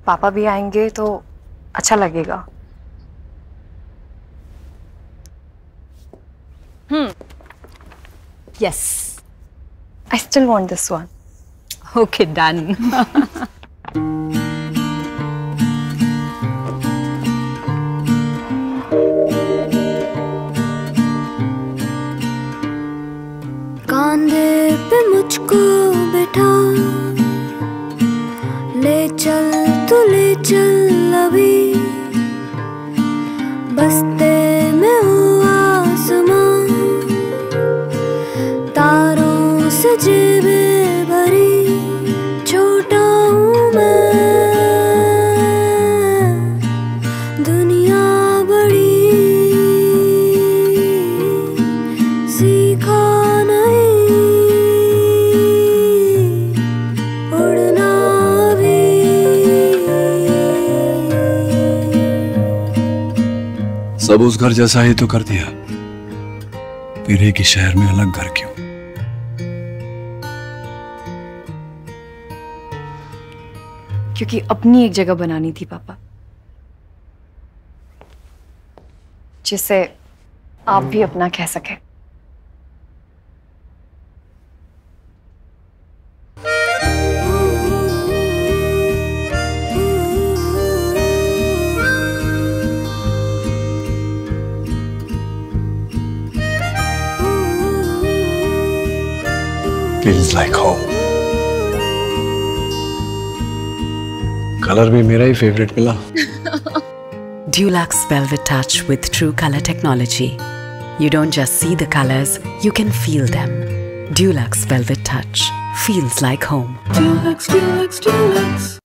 पापा भी आएंगे तो अच्छा लगेगा। Yes. I still want this one. Okay, done. कांधे पे मुझको बैठा ले चल अभी बस्ते में हूँ आसमां तारों से जेबें भरी छोटा हूँ मैं दुनिया बड़ी सीखा सब उस घर जैसा ही तो कर दिया, फिर एक ही शहर में अलग घर क्यों? क्योंकि अपनी एक जगह बनानी थी पापा, जिसे आप भी अपना कह सके। Feels like home. कलर भी मेरा ही फेवरेट मिला। Dulux Velvet Touch with Tru Color technology. You don't just see the colors, you can feel them. Dulux Velvet Touch feels like home. Dulux.